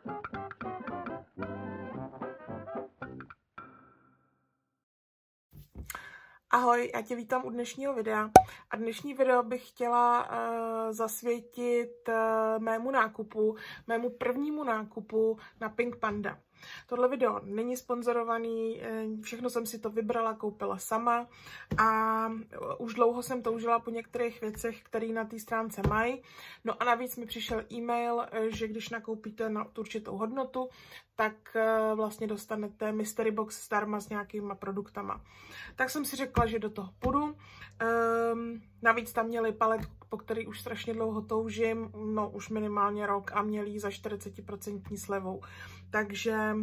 Ahoj, já tě vítám u dnešního videa a dnešní video bych chtěla zasvětit mému prvnímu nákupu na Pink Panda. Tohle video není sponzorovaný, všechno jsem si to vybrala, koupila sama a už dlouho jsem toužila po některých věcech, které na té stránce mají. No a navíc mi přišel e-mail, že když nakoupíte na určitou hodnotu, tak vlastně dostanete mystery box zdarma s nějakýma produktama. Tak jsem si řekla, že do toho půjdu. Navíc tam měli paletku, po který už strašně dlouho toužím, no už minimálně rok a měli ji za 40% slevou. Takže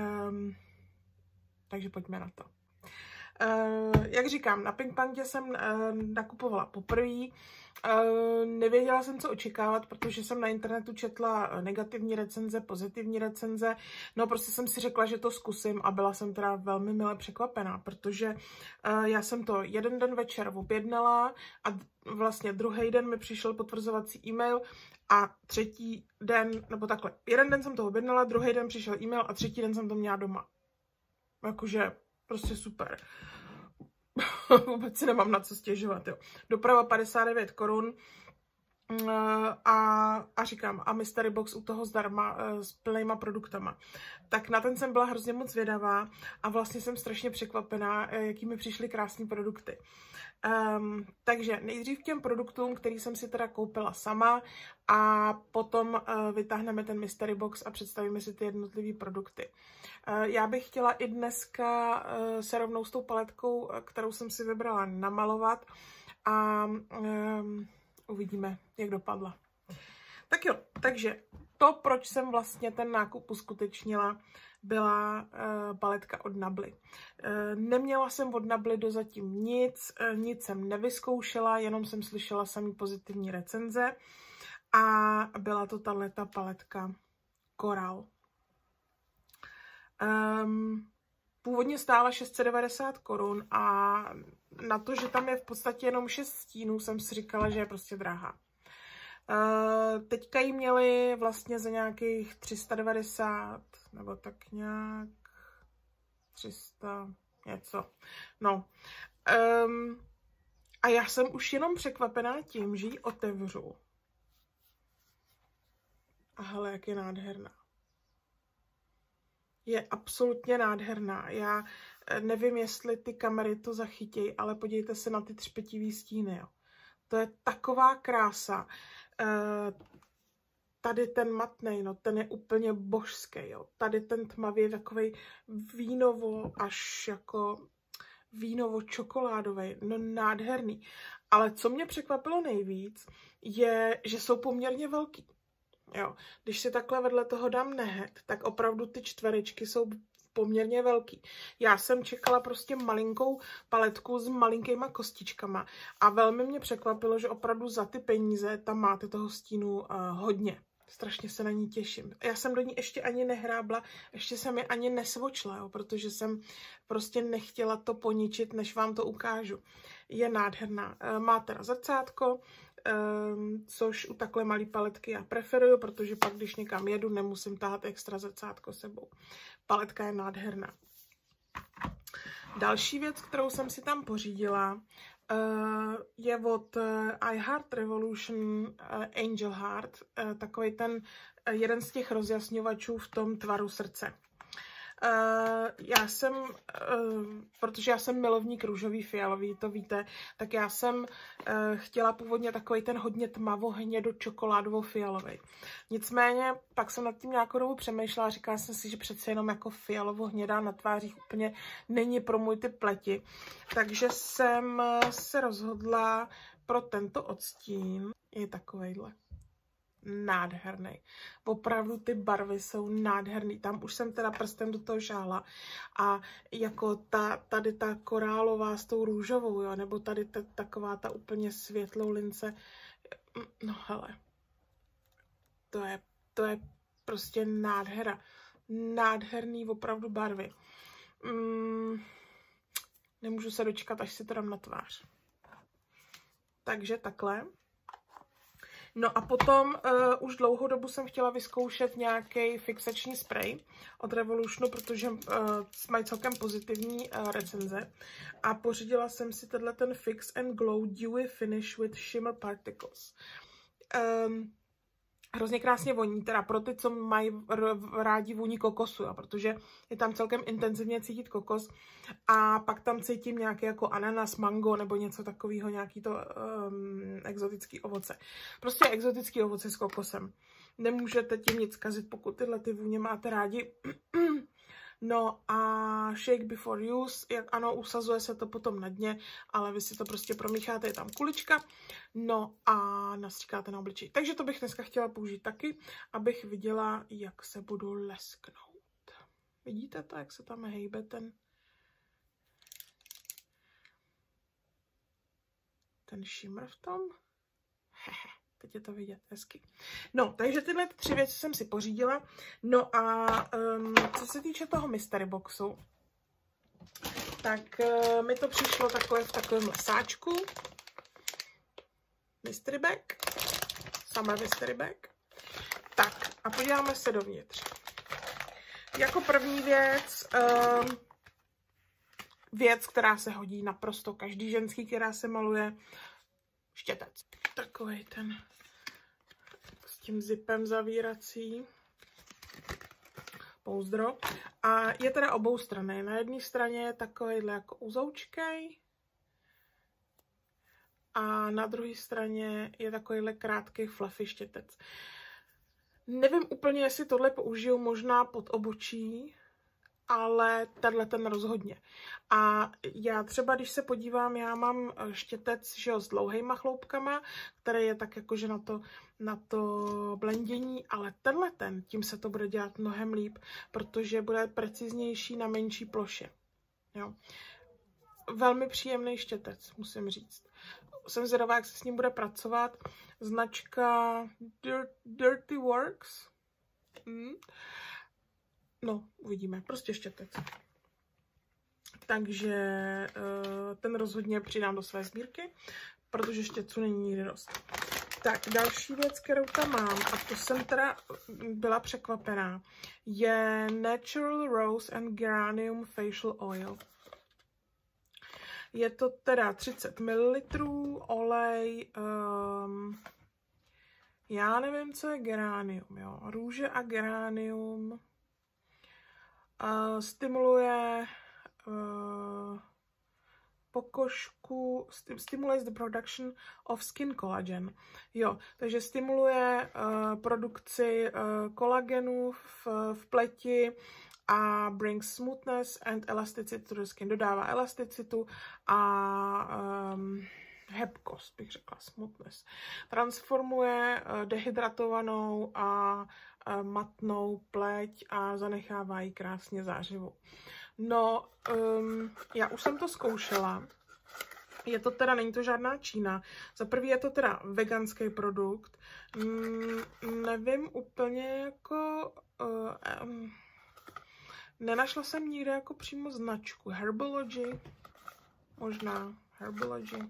pojďme na to. Jak říkám, na Pink Pandě jsem nakupovala poprvé. Nevěděla jsem, co očekávat, protože jsem na internetu četla negativní recenze, pozitivní recenze. No prostě jsem si řekla, že to zkusím a byla jsem teda velmi mile překvapená, protože já jsem to jeden den večer objednala a vlastně druhý den mi přišel potvrzovací e-mail a třetí den, nebo takhle, jeden den jsem to objednala, druhý den přišel e-mail a třetí den jsem to měla doma. Jakože prostě super. Vůbec si nemám na co stěžovat, jo. Doprava 59 korun a říkám, a mystery box u toho zdarma s plnýma produktama. Tak na ten jsem byla hrozně moc zvědavá a vlastně jsem strašně překvapená, jaký mi přišly krásné produkty. Takže nejdřív k těm produktům, který jsem si teda koupila sama a potom vytáhneme ten mystery box a představíme si ty jednotlivé produkty. Já bych chtěla i dneska se rovnou s tou paletkou, kterou jsem si vybrala, namalovat a uvidíme, jak dopadla. Tak jo, takže to, proč jsem vlastně ten nákup uskutečnila, byla paletka od Nably. Neměla jsem od Nably dozatím nic jsem nevyzkoušela, jenom jsem slyšela samý pozitivní recenze a byla to tahleta paletka Coral. Původně stála 690 korun a na to, že tam je v podstatě jenom 6 stínů, jsem si říkala, že je prostě drahá. Teďka ji měli vlastně za nějakých 390, nebo tak nějak 300 něco. No. A já jsem už jenom překvapená tím, že ji otevřu. A hele, jak je nádherná. Je absolutně nádherná. Já nevím, jestli ty kamery to zachytějí, ale podívejte se na ty třpetivý stíny. Jo. To je taková krása. Tady ten matnej, no, ten je úplně božský. Jo. Tady ten tmavý je takovej vínovo až jako vínovo-čokoládový, no nádherný. Ale co mě překvapilo nejvíc, je, že jsou poměrně velký. Jo. Když si takhle vedle toho dám nehet, tak opravdu ty čtverečky jsou poměrně velký. Já jsem čekala prostě malinkou paletku s malinkýma kostičkama a velmi mě překvapilo, že opravdu za ty peníze tam máte toho stínu hodně. Strašně se na ní těším. Já jsem do ní ještě ani nehrábla, ještě jsem je ani nesvočla, jo, protože jsem prostě nechtěla to poničit, než vám to ukážu. Je nádherná. Má teda zrcátko, což u takhle malé paletky já preferuju, protože pak, když někam jedu, nemusím tahat extra zrcátko sebou. Paletka je nádherná. Další věc, kterou jsem si tam pořídila, je od iHeart Revolution Angel Heart, takový ten jeden z těch rozjasňovačů v tom tvaru srdce. Protože já jsem milovník růžový, fialový, to víte, tak já jsem chtěla původně takový ten hodně tmavo-hnědo čokoládovo-fialový. Nicméně pak jsem nad tím nějakou dobu přemýšlela a říkala jsem si, že přece jenom jako fialovo-hnědá na tvářích úplně není pro můj typ pleti. Takže jsem se rozhodla pro tento odstín. Je takovejhle. Nádherný. Opravdu ty barvy jsou nádherný. Tam už jsem teda prstem do toho žála a jako tady ta korálová s tou růžovou, jo, nebo tady taková ta úplně světlou lince. No hele, to je prostě nádhera. Nádherný opravdu barvy. Nemůžu se dočkat, až si to dám na tvář. Takže takhle. No a potom už dlouhou dobu jsem chtěla vyzkoušet nějaký fixační spray od Revolutionu, protože mají celkem pozitivní recenze. A pořídila jsem si ten Fix and Glow Dewy Finish with Shimmer Particles. Hrozně krásně voní, teda pro ty, co mají rádi vůni kokosu, jo, protože je tam celkem intenzivně cítit kokos a pak tam cítím nějaký jako ananas, mango nebo něco takového, nějaký to exotický ovoce. Prostě exotický ovoce s kokosem. Nemůžete tím nic kazit, pokud tyhle ty vůně máte rádi. No a shake before use, jak ano, usazuje se to potom na dně, ale vy si to prostě promícháte, je tam kulička, no a nastříkáte na obličej. Takže to bych dneska chtěla použít taky, abych viděla, jak se budu lesknout. Vidíte to, jak se tam hejbe ten shimmer v tom? Hehe. Teď je to vidět hezky. No, takže tyhle 3 věci jsem si pořídila. No a co se týče toho mystery boxu, tak mi to přišlo takové v takovém lesáčku. Mystery bag. Summer mystery bag. Tak, a podíváme se dovnitř. Jako první věc, která se hodí naprosto každý ženský, která se maluje, štětec. Takovej ten s tím zipem zavírací. Pouzdro. A je teda oboustranný. Na jedné straně je takovýhle jako uzoučkej. A na druhé straně je takovýhle krátký fluffy štětec. Nevím úplně, jestli tohle použiju možná pod obočí, ale tenhle ten rozhodně. A já třeba, když se podívám, já mám štětec, že jo, s dlouhýma chloupkama, který je tak jakože na to blendění, ale tenhle tím se to bude dělat mnohem líp, protože bude preciznější na menší ploše. Jo. Velmi příjemný štětec, musím říct. Jsem zvědavá, jak se s ním bude pracovat. Značka Dirty Works. No, uvidíme. Prostě štětec. Takže ten rozhodně přidám do své sbírky, protože štětců není nikdy dost. Tak, další věc, kterou tam mám, a to jsem teda byla překvapená, je Natural Rose and Geranium Facial Oil. Je to teda 30 ml, olej, já nevím, co je geranium, jo, růže a geranium. Stimuluje pokožku, stimulates the production of skin collagen. Jo, takže stimuluje produkci kolagenu v pleti a brings smoothness and elasticity to the skin. Dodává elasticitu a hebkost, bych řekla, smoothness. Transformuje dehydratovanou a matnou pleť a zanechává ji krásně zářivou. No, já už jsem to zkoušela. Je to teda, není to žádná Čína. Za prvý je to teda veganský produkt. Nevím úplně jako... nenašla jsem nikde jako přímo značku. Herbology. Možná. Herbology.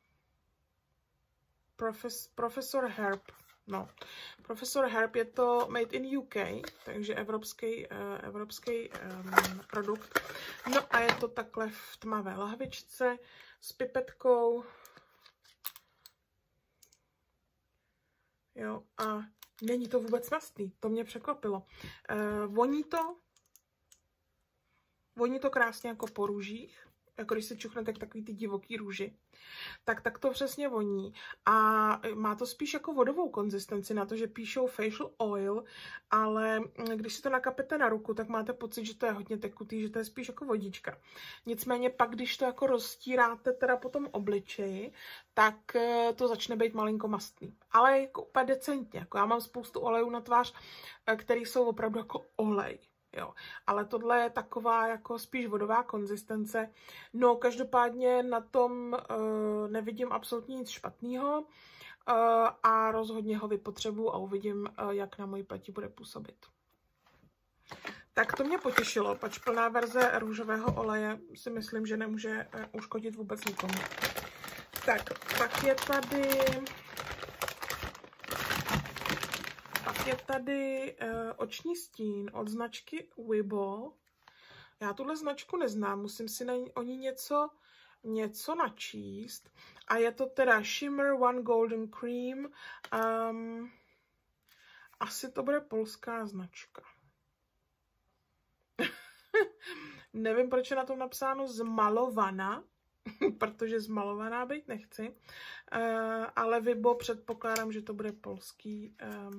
Professor Herb. No, Professor Herb, je to made in UK, takže evropský produkt. No a je to takhle v tmavé lahvičce s pipetkou. Jo, a není to vůbec mastný, to mě překvapilo. Voní to krásně jako po růžích. Jako když si čuchnete takový ty divoký růži, tak to přesně voní. A má to spíš jako vodovou konzistenci na to, že píšou facial oil, ale když si to nakapete na ruku, tak máte pocit, že to je hodně tekutý, že to je spíš jako vodička. Nicméně pak, když to jako roztíráte teda po tom obličeji, tak to začne být malinko mastný. Ale jako úplně decentně. Jako já mám spoustu olejů na tvář, které jsou opravdu jako olej. Jo, ale tohle je taková jako spíš vodová konzistence. No, každopádně na tom nevidím absolutně nic špatného a rozhodně ho vypotřebuji a uvidím, jak na moji pleti bude působit. Tak to mě potěšilo, pač plná verze růžového oleje si myslím, že nemůže uškodit vůbec nikomu. Tak, pak je tady je tady oční stín od značky Wibo. Já tuhle značku neznám, musím si o ní něco načíst. A je to teda Shimmer One Golden Cream. Asi to bude polská značka. Nevím, proč je na tom napsáno zmalovaná, protože zmalovaná být nechci. Ale Wibo předpokládám, že to bude polský.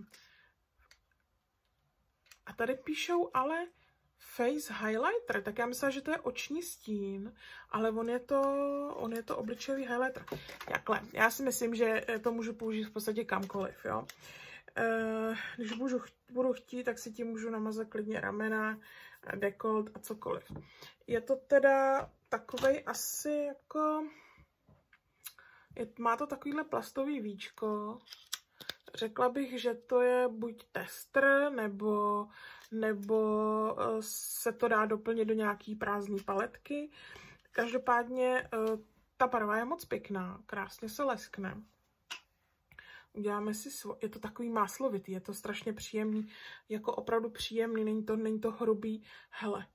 A tady píšou ale face highlighter, tak já myslím, že to je oční stín, ale on je to obličejový highlighter. Jakhle, já si myslím, že to můžu použít v podstatě kamkoliv, jo. Když budu chtít, tak si tím můžu namazat klidně ramena, dekolt a cokoliv. Je to teda takovej asi jako... Má to takovýhle plastový víčko. Řekla bych, že to je buď tester, nebo se to dá doplnit do nějaký prázdné paletky. Každopádně ta barva je moc pěkná, krásně se leskne. Uděláme si je to takový máslovitý, je to strašně příjemný, jako opravdu příjemný, není to hrubý. Hele.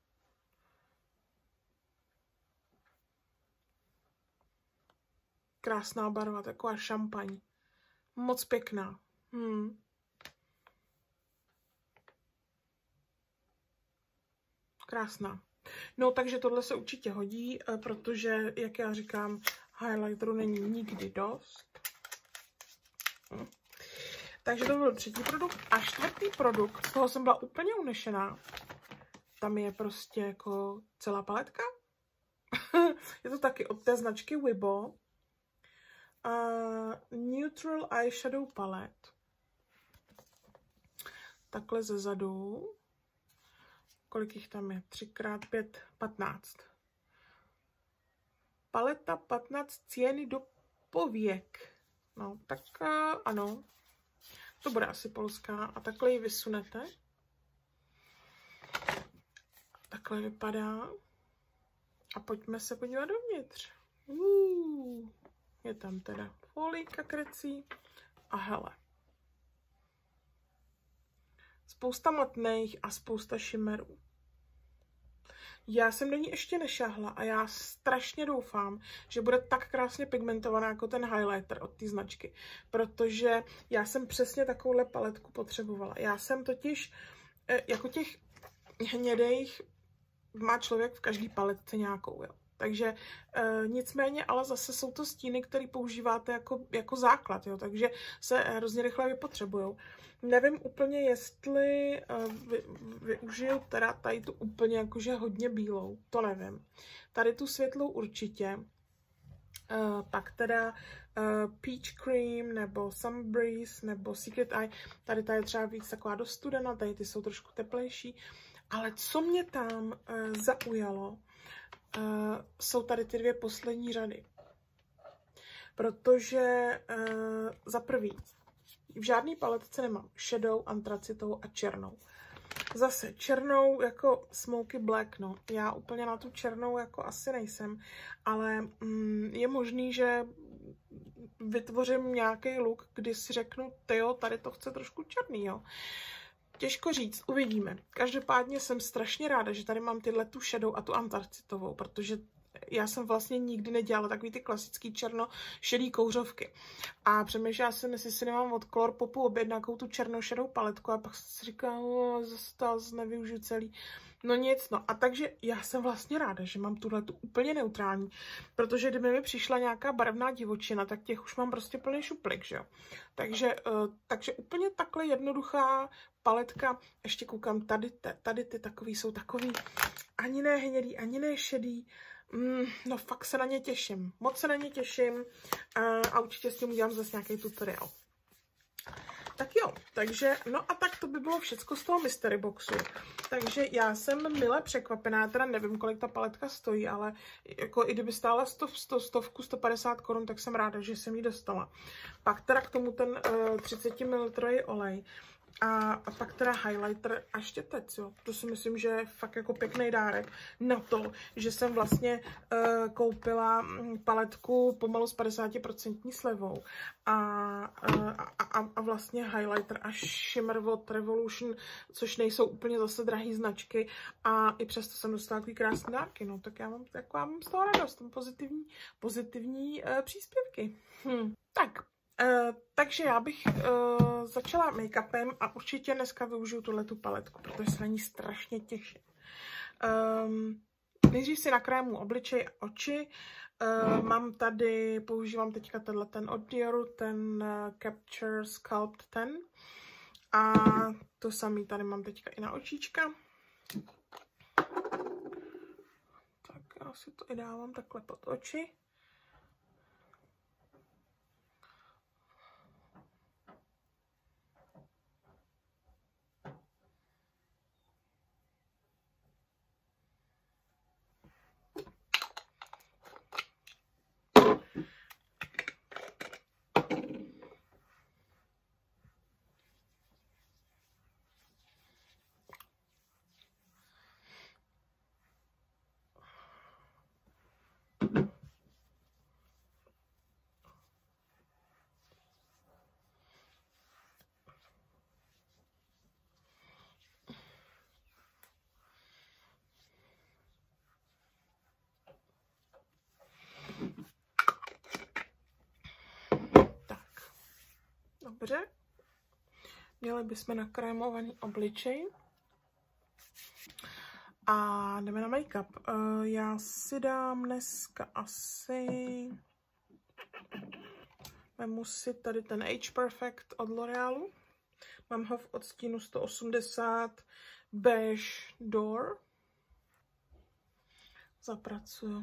Krásná barva, taková šampaň. Moc pěkná. Krásná. No, takže tohle se určitě hodí, protože, jak já říkám, highlighteru není nikdy dost. Takže to byl třetí produkt. A čtvrtý produkt, z toho jsem byla úplně unešená. Tam je prostě jako celá paletka. Je to taky od té značky Wibo. Neutral Eyeshadow Palette. Takhle ze zadu. Kolik jich tam je? 3x5, 15. Paleta 15 ceny do pověk. No, tak ano. To bude asi polská. A takhle ji vysunete. Takhle vypadá. A pojďme se podívat dovnitř. Je tam teda folíka krecí. A hele. Spousta matných a spousta šimerů. Já jsem do ní ještě nešáhla a já strašně doufám, že bude tak krásně pigmentovaná jako ten highlighter od té značky, protože já jsem přesně takovouhle paletku potřebovala. Já jsem totiž, jako těch hnědejch má člověk v každý paletce nějakou, jo. Takže nicméně, ale zase jsou to stíny, které používáte jako základ, jo, takže se hrozně rychle vypotřebujou. Nevím úplně, jestli využiju teda tady tu úplně jakože hodně bílou, to nevím. Tady tu světlou určitě. Pak teda Peach Cream, nebo Summer Breeze, nebo Secret Eye. Tady ta je třeba víc taková do studena, tady ty jsou trošku teplejší. Ale co mě tam zaujalo, jsou tady ty dvě poslední řady. Protože za prvý, v žádné paletce nemám šedou, antracitovou a černou. Zase černou jako smoky black, no. Já úplně na tu černou jako asi nejsem, ale je možný, že vytvořím nějaký look, kdy si řeknu, tyjo, tady to chce trošku černý, jo. Těžko říct, uvidíme. Každopádně jsem strašně ráda, že tady mám tyhle tu šedou a tu antracitovou, protože já jsem vlastně nikdy nedělala takový ty klasický černo-šedý kouřovky. A přemýšlela jsem, jestli si nemám od Colourpopu objednat tu černo-šedou paletku a pak si říkala, zase to nevyužiju celý. No nic, no a takže já jsem vlastně ráda, že mám tuhle tu úplně neutrální, protože kdyby mi přišla nějaká barevná divočina, tak těch už mám prostě plný šuplik, že jo. Takže úplně takhle jednoduchá paletka, ještě koukám, tady ty takový jsou takový ani ne hnědý, ani ne šedý. No fakt se na ně těším, moc se na ně těším a určitě s tím udělám zase nějaký tutoriál. Tak jo, takže, no a tak to by bylo všecko z toho mystery boxu. Takže já jsem mile překvapená, teda nevím, kolik ta paletka stojí, ale jako i kdyby stála 150 korun, tak jsem ráda, že jsem ji dostala. Pak teda k tomu ten 30 ml olej. A pak teda highlighter a štětec, jo. To si myslím, že je fakt jako pěkný dárek na to, že jsem vlastně koupila paletku pomalu s 50% slevou a vlastně highlighter a shimmer od Revolution, což nejsou úplně zase drahý značky a i přesto jsem dostala takový krásný dárky, no. Tak já mám z toho radost, pozitivní příspěvky. Tak. Takže já bych začala make-upem a určitě dneska využiju tuhletu paletku, protože se na ní strašně těším. Nejdřív si nakrému obličej a oči. Používám teďka ten od Dioru, ten Capture Sculpt ten. A to samý tady mám teďka i na očička. Tak já si to i dávám takhle pod oči. Dobře. Měli bychom nakrémovaný obličej. A jdeme na make-up. Já si dám dneska vemu si tady ten Age Perfect od L'Orealu. Mám ho v odstínu 180 Beige Door. Zapracuju.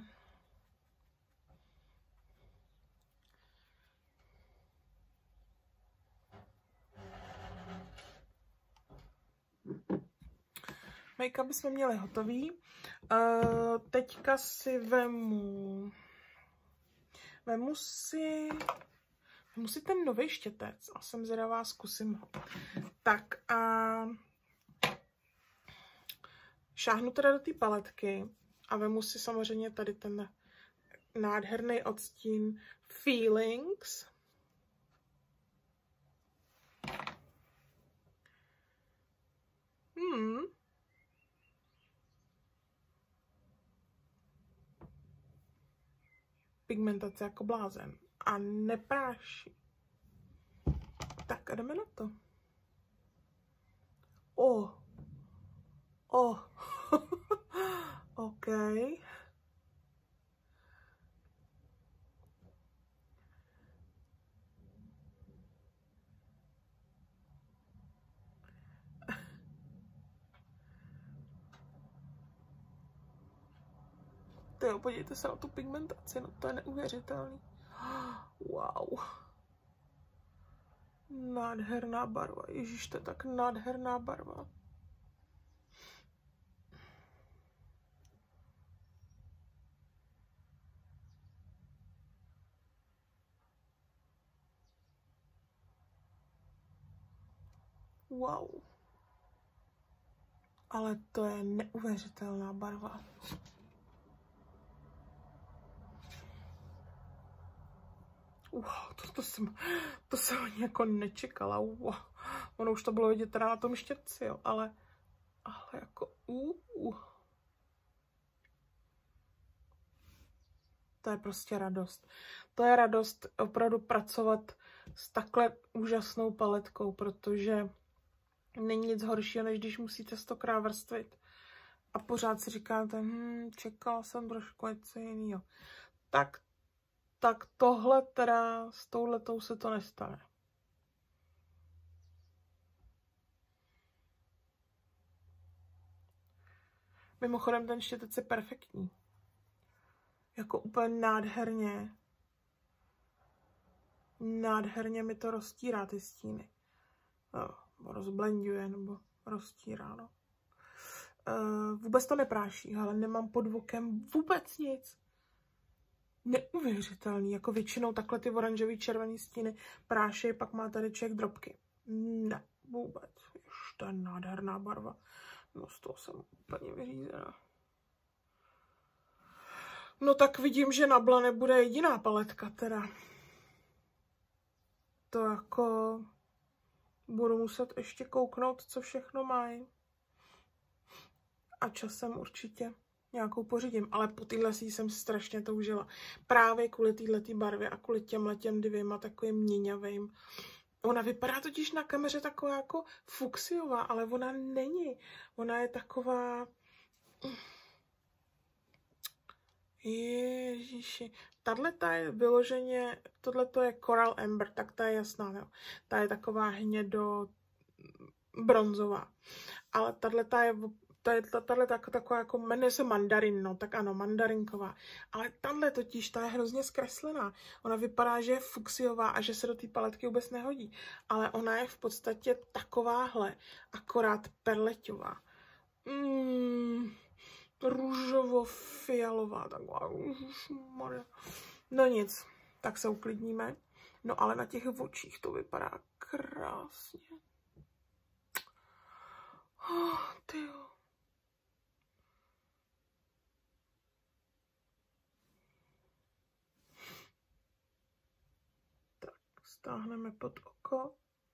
Make-up jsme měli hotový. Teďka si vemu si ten nový štětec a jsem zvědavá, zkusím ho. Tak a šáhnu teda do té paletky a vemu si samozřejmě tady ten nádherný odstín Feelings. Pigmentace jako blázen a nepráší. Tak a jdeme na to. OK. Tyjo, podívejte se na tu pigmentaci, no to je neuvěřitelný. Wow. Nádherná barva, ježiš, to je tak nádherná barva. Wow. Ale to je neuvěřitelná barva. Wow, to jsem ani jako nečekala. Wow. Ono už to bylo vidět teda na tom štětci, jo, ale jako To je prostě radost. To je radost opravdu pracovat s takhle úžasnou paletkou, protože není nic horšího, než když musíte 100krát vrstvit. A pořád si říkáte, čekala jsem trošku něco jiného. Tak tohle teda, s touhletou se to nestane. Mimochodem ten štětec je perfektní. Jako úplně nádherně mi to roztírá ty stíny. Nebo rozblenduje, nebo roztírá, no. Vůbec to nepráší, ale nemám pod vokem vůbec nic. Neuvěřitelný, jako většinou takhle ty oranžový červený stíny prášej, pak má tady člověk drobky. Ne, Vůbec. To je nádherná barva. No z toho jsem úplně vyřízená. No tak vidím, že na Bla nebude jediná paletka teda. To jako budu muset ještě kouknout, co všechno mají. A časem určitě nějakou pořídím. Ale po téhle jsem strašně toužila. Právě kvůli této barvě a kvůli těm dvěma takovým měňavým. Ona vypadá totiž na kameře taková jako fuksiová, ale ona není. Ona je taková... Ježiši. Tato je vyloženě, tohleto je Coral Amber, tak ta je jasná, jo. Ta je taková hnědo bronzová. Ale tato je taková jako, jmenuje se mandarin, no, tak ano, mandarinková. Ale tahle totiž, ta je hrozně zkreslená. Ona vypadá, že je fuksiová a že se do té paletky vůbec nehodí. Ale ona je v podstatě takováhle, akorát perleťová. Růžovo-fialová, taková. No nic, tak se uklidníme. No ale na těch očích to vypadá krásně. Tyjo. Tak, stáhneme pod oko.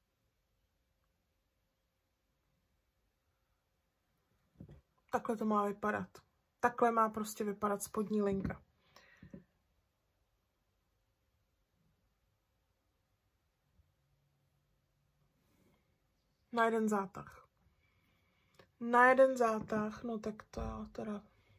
Takhle to má vypadat. Takhle má prostě vypadat spodní linka. Na jeden zátah. Na jeden zátah, no tak to teda...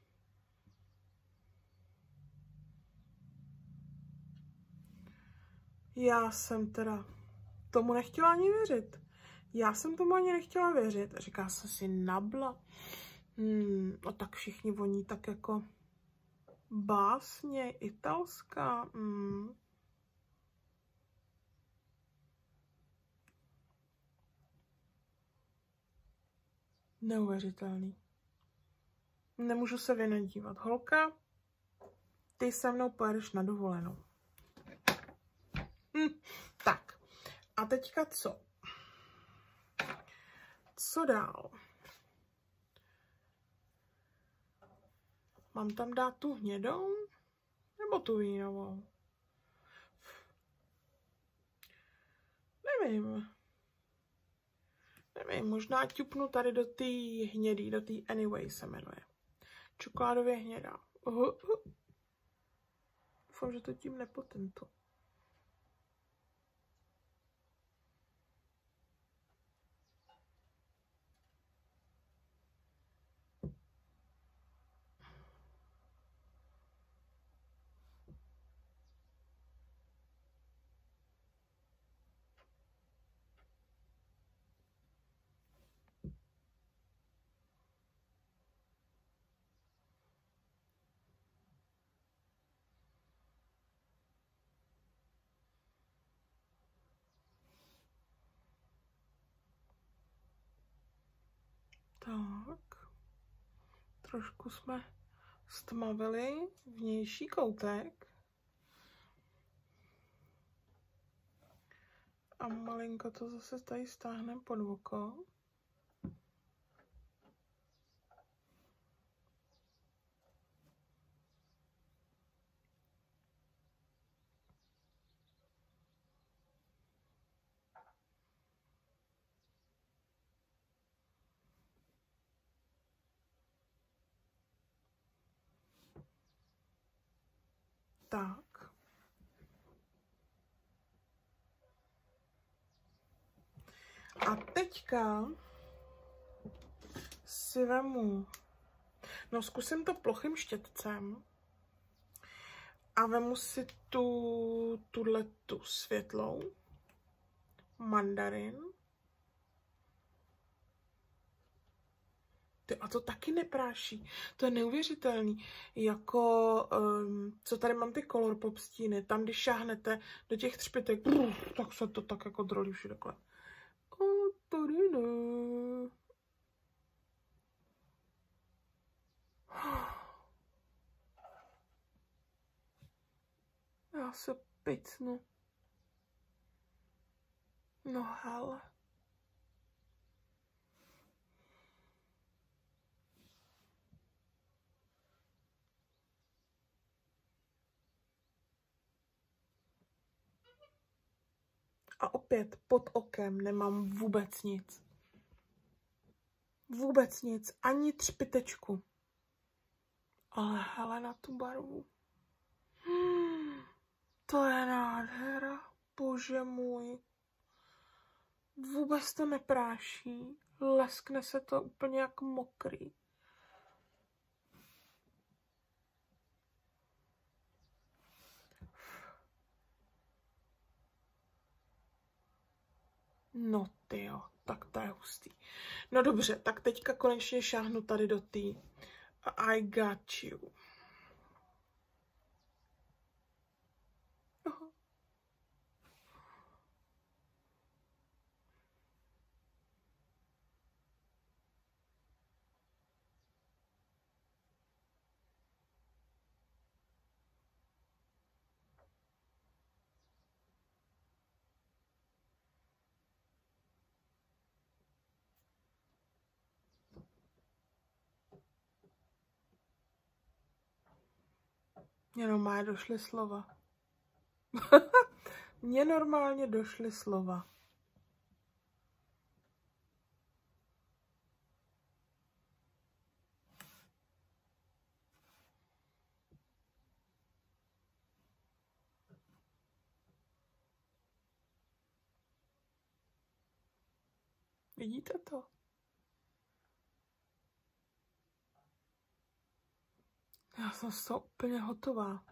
Já jsem teda tomu nechtěla ani věřit. Já jsem tomu ani nechtěla věřit. Říká jsem si na Bla. No tak všichni voní tak jako básně, italská. Neuvěřitelný. Nemůžu se vynadívat. Holka, ty se mnou pojedeš na dovolenou. Tak. A teďka co? Co dál? Mám tam dát tu hnědou? Nebo tu vínovou? Nevím. Nevím, možná ťupnu tady do té hnědý, do té Anyway se jmenuje. Čokoládově hnědá. Doufám, že to tím nepotintu. Tak. Trošku jsme stmavili vnější koutek. A malinko to zase tady stáhneme pod oko. Tak. A teďka si vemu, no zkusím to plochým štětcem a vemu si tu světlou mandarin. A to taky nepráší. To je neuvěřitelný. Jako, co tady mám ty Color Pop stíny, tam když šáhnete do těch třpitek, tak se to tak jako drolí všude kolem. A tady ne. Já se picnu. No hele. A opět pod okem nemám vůbec nic. Vůbec nic, ani třpitečku. Ale hele na tu barvu. To je nádhera, bože můj. Vůbec to nepráší, leskne se to úplně jak mokrý. No tyjo, tak to je hustý. No dobře, tak teďka konečně šáhnu tady do té I got you. Mně normálně došly slova. Mně normálně došly slova. Vidíte to? Já jsem z toho úplně hotová.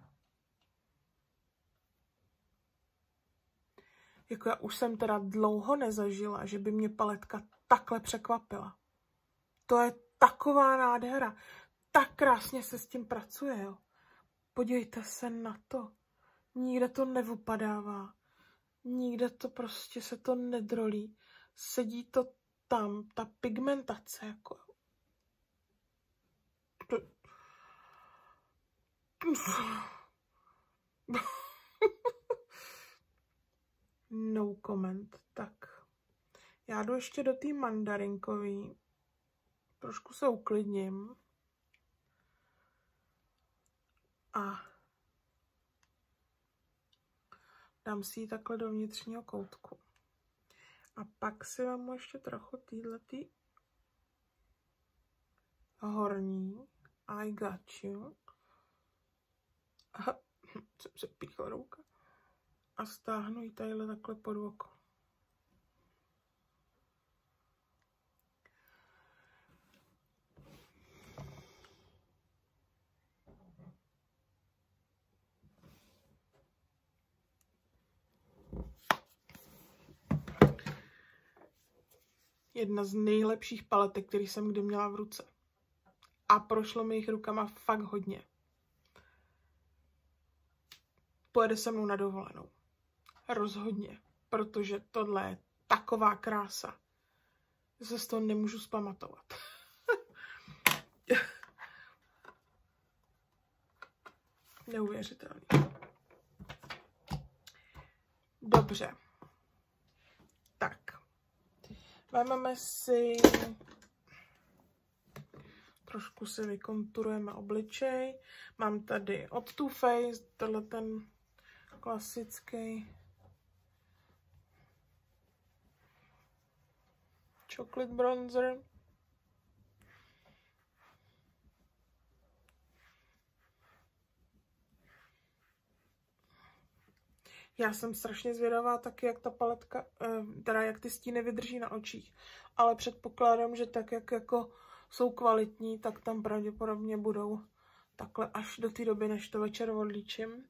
Jako já už jsem teda dlouho nezažila, že by mě paletka takhle překvapila. To je taková nádhera. Tak krásně se s tím pracuje, jo. Podívejte se na to. Nikde to nevupadává. Nikde to prostě se to nedrolí. Sedí to tam, ta pigmentace, jako. No comment. Tak. Já jdu ještě do té mandarinkový. Trošku se uklidním. A dám si ji takhle do vnitřního koutku. A pak si vám ještě trochu týhletý horní I got you. Aha, jsem se píchla ruka. A stáhnu ji tadyhle takhle pod oko. Jedna z nejlepších paletek, který jsem kdy měla v ruce. A prošlo mi jich rukama fakt hodně. Pojede se mnou na dovolenou. Rozhodně. Protože tohle je taková krása, že se z toho nemůžu zpamatovat. Neuvěřitelný. Dobře. Tak. Vezmeme si... Trošku si vykonturujeme obličej. Mám tady od Too Faced, tenhle ten klasický chocolate bronzer. Já jsem strašně zvědavá taky, jak ta paletka, teda jak ty stíny vydrží na očích. Ale předpokládám, že tak, jak jako jsou kvalitní, tak tam pravděpodobně budou takhle až do té doby, než to večer odlíčím.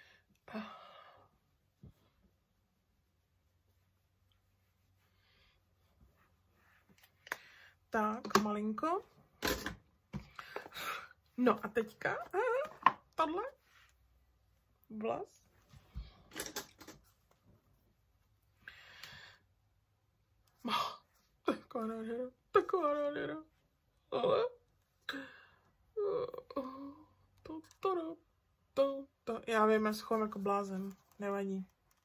Tak, malinko. No a teďka tohle vlas. Taková nádhera. Ale já vím, já se chovám jako blázen. Nevadí.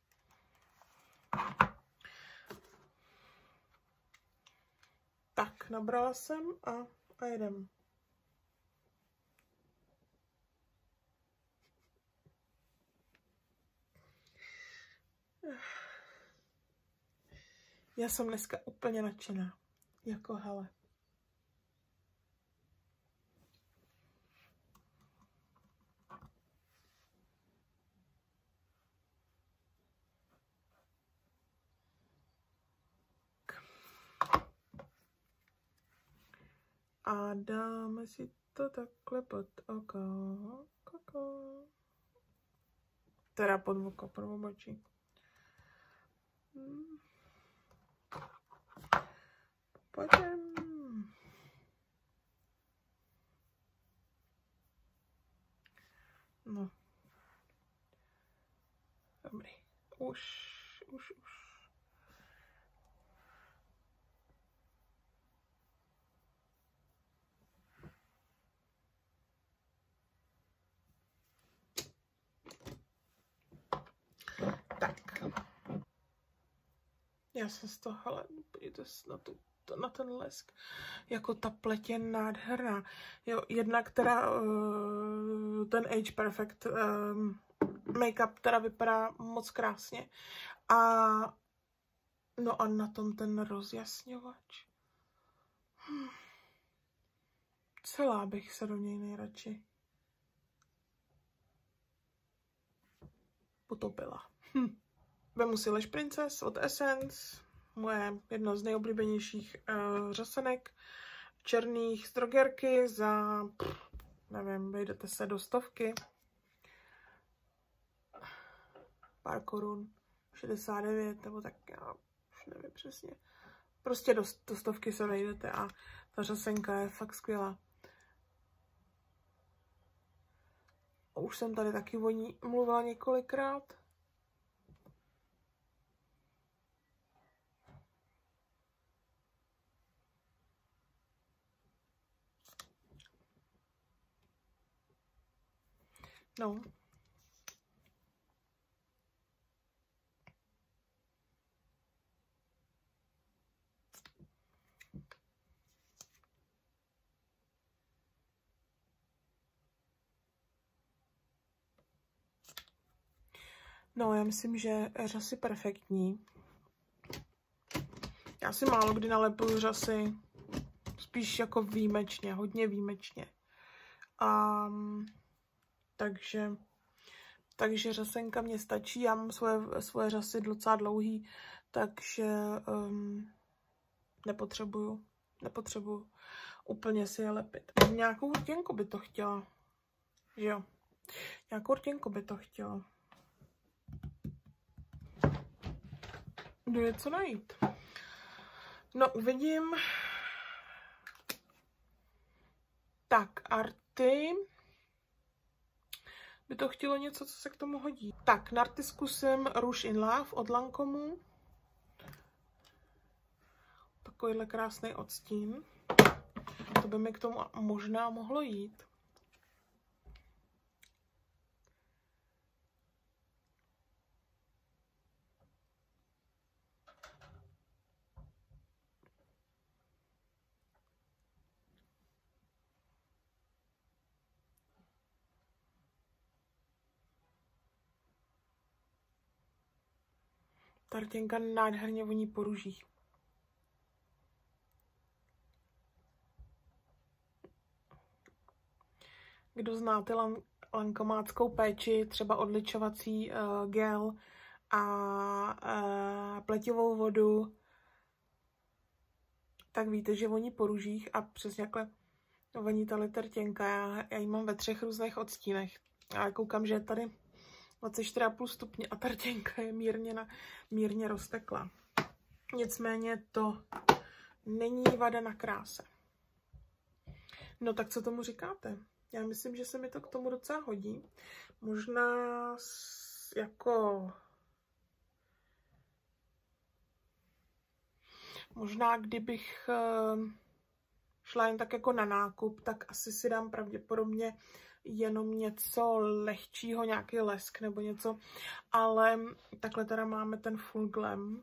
Tak, nabrala jsem a jedem. Já jsem dneska úplně nadšená. Jako hele. A dáme si to takhle pod oko. Teda pod oko, pod obočí. Pojďme. No. Dobrý. Už. Tak. Já jsem z toho, hele, podívejte se na ten lesk. Jako ta pleť je nádherná. Jo, jedna, která ten Age Perfect make-up teda vypadá moc krásně. A no a na tom ten rozjasňovač. Celá bych se do něj nejradši potopila. Vemu si Lash Princess od Essence, moje jedno z nejoblíbenějších řasenek černých z drogerky za, nevím, vejdete se do 100. Pár korun, 69, nebo tak, já už nevím přesně. Prostě do 100 se vejdete a ta řasenka je fakt skvělá. Už jsem tady taky o ní mluvila několikrát. No. No, já myslím, že řasy perfektní. Já si málo kdy nalepuju řasy, spíš jako výjimečně, hodně výjimečně. Takže řasenka mě stačí, já mám svoje řasy docela dlouhý, takže nepotřebuju úplně si je lepit. Nějakou rtěnku by to chtěla, že jo, nějakou rtěnku by to chtěla. Jdu něco najít. No, uvidím. Tak, arty. By to chtělo něco, co se k tomu hodí. Tak, na arty zkusím Rouge in Love od Lancomu. Takovýhle krásný odstín. To by mi k tomu možná mohlo jít. Ta rtěnka nádherně voní po růžích. Kdo znáte lankomáckou péči, třeba odličovací gel a pletivou vodu, tak víte, že voní po růžích a přesně jakhle voní ta rtěnka. Já ji mám ve 3 různých odstínech. A koukám, že je tady 24,5 stupně a ta rtěnka je mírně roztekla. Nicméně to není vada na kráse. No tak co tomu říkáte? Já myslím, že se mi to k tomu docela hodí. Možná možná kdybych šla jen tak jako na nákup, tak asi si dám pravděpodobně jenom něco lehčího, nějaký lesk nebo něco, ale takhle teda máme ten full glam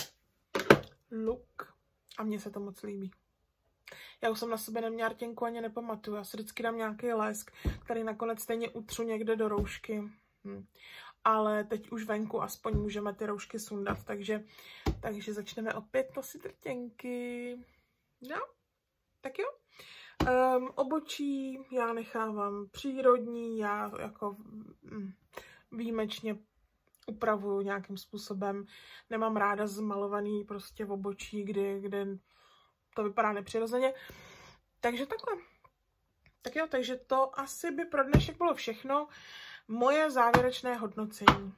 look a mně se to moc líbí. Já už jsem na sebe neměla rtěnku, ani nepamatuju, já si vždycky dám nějaký lesk, který nakonec stejně utřu někde do roušky. Ale teď už venku aspoň můžeme ty roušky sundat, takže Takže začneme opět nosit rtěnky. No, tak jo. Obočí já nechávám přírodní, já jako výjimečně upravuju nějakým způsobem. Nemám ráda zmalovaný prostě v obočí, kde to vypadá nepřirozeně. Takže takhle. Tak jo, takže to asi by pro dnešek bylo všechno. Moje závěrečné hodnocení.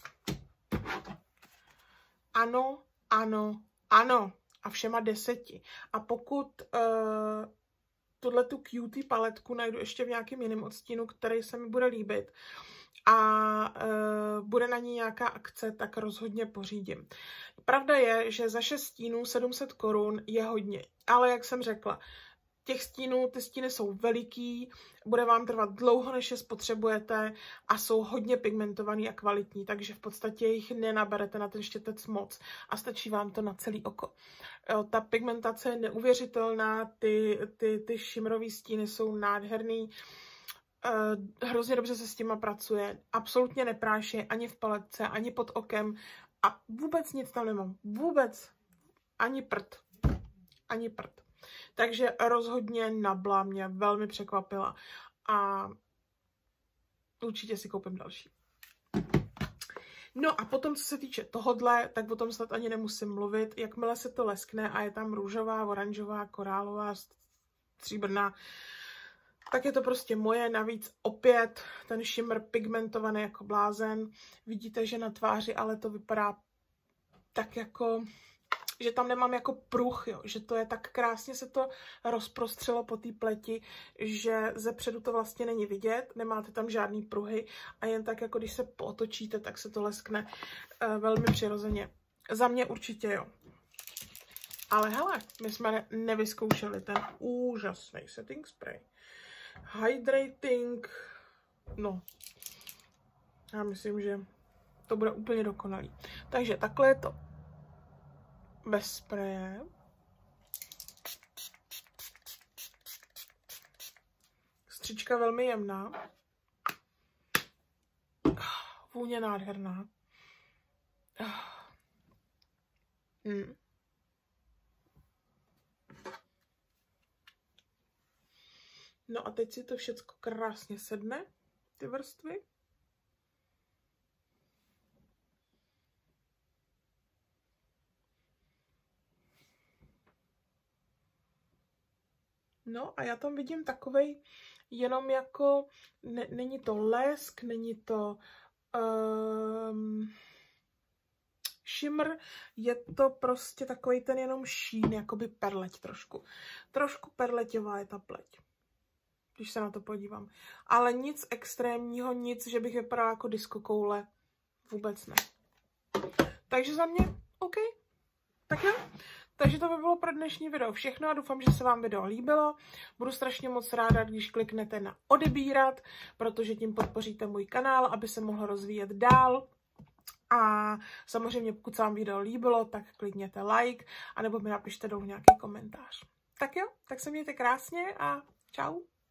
Ano, ano, ano. A všema 10. A pokud tuhletu cutie paletku najdu ještě v nějakém jiném odstínu, který se mi bude líbit a bude na ní nějaká akce, tak rozhodně pořídím. Pravda je, že za 6 stínů 700 korun je hodně, ale jak jsem řekla, těch stínů, ty stíny jsou veliký, bude vám trvat dlouho, než je spotřebujete a jsou hodně pigmentovaný a kvalitní, takže v podstatě jich nenaberete na ten štětec moc a stačí vám to na celý oko. Ta pigmentace je neuvěřitelná, ty šimrový stíny jsou nádherný, hrozně dobře se s těma pracuje, absolutně nepráší ani v paletce, ani pod okem a vůbec nic tam nemám, vůbec, ani prd, ani prd. Takže rozhodně Nabla mě velmi překvapila a určitě si koupím další. No a potom, co se týče tohodle, tak o tom snad ani nemusím mluvit. Jakmile se to leskne a je tam růžová, oranžová, korálová, stříbrná, tak je to prostě moje. Navíc opět ten shimmer pigmentovaný jako blázen. Vidíte, že na tváři ale to vypadá tak jako, že tam nemám jako pruh, jo, že to je tak krásně se to rozprostřelo po té pleti, že zepředu to vlastně není vidět, nemáte tam žádný pruhy a jen tak jako když se potočíte, tak se to leskne velmi přirozeně. Za mě určitě jo. Ale hele, my jsme nevyzkoušeli ten úžasný setting spray. Hydrating, no, já myslím, že to bude úplně dokonalý. Takže takhle je to bez spreje. Stříčka velmi jemná. Vůně nádherná. No a teď si to všecko krásně sedne, ty vrstvy. No a já tam vidím takovej jenom jako, není to lesk, není to shimmer, je to prostě takovej ten jenom šín, jakoby perleť trošku. Trošku perleťová je ta pleť, když se na to podívám. Ale nic extrémního, nic, že bych vypadala jako diskokoule, vůbec ne. Takže za mě OK. Tak jo. Takže to by bylo pro dnešní video všechno a doufám, že se vám video líbilo. Budu strašně moc ráda, když kliknete na odebírat, protože tím podpoříte můj kanál, aby se mohl rozvíjet dál. A samozřejmě, pokud se vám video líbilo, tak klikněte like, anebo mi napište dolů nějaký komentář. Tak jo, tak se mějte krásně a čau.